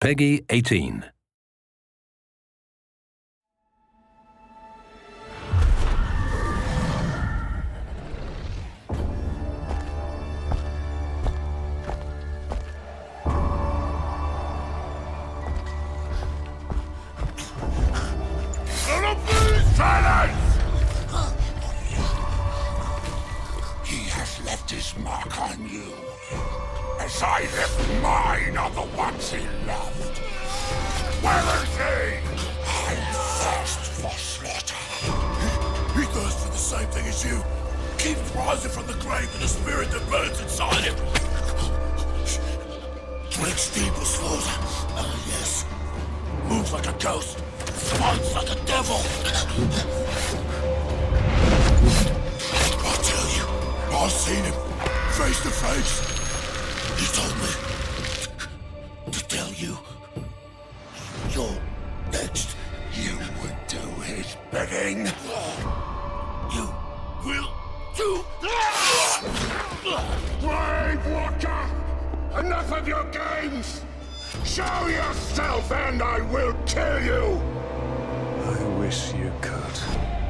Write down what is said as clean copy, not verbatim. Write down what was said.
Peggy 18. He has left his mark on you, as I left mine on the ones he loved. Where is he? I thirst for slaughter. He thirsts for the same thing as you. Keeps rising from the grave with the spirit that burns inside him. Drinks deeper slaughter. Yes. Moves like a ghost. Fights like a devil. I'll tell you, I've seen him, face to face. He told me to tell you, you're next. You would do his bidding. You will do. Gravewalker! Enough of your games! Show yourself and I will kill you! I wish you could.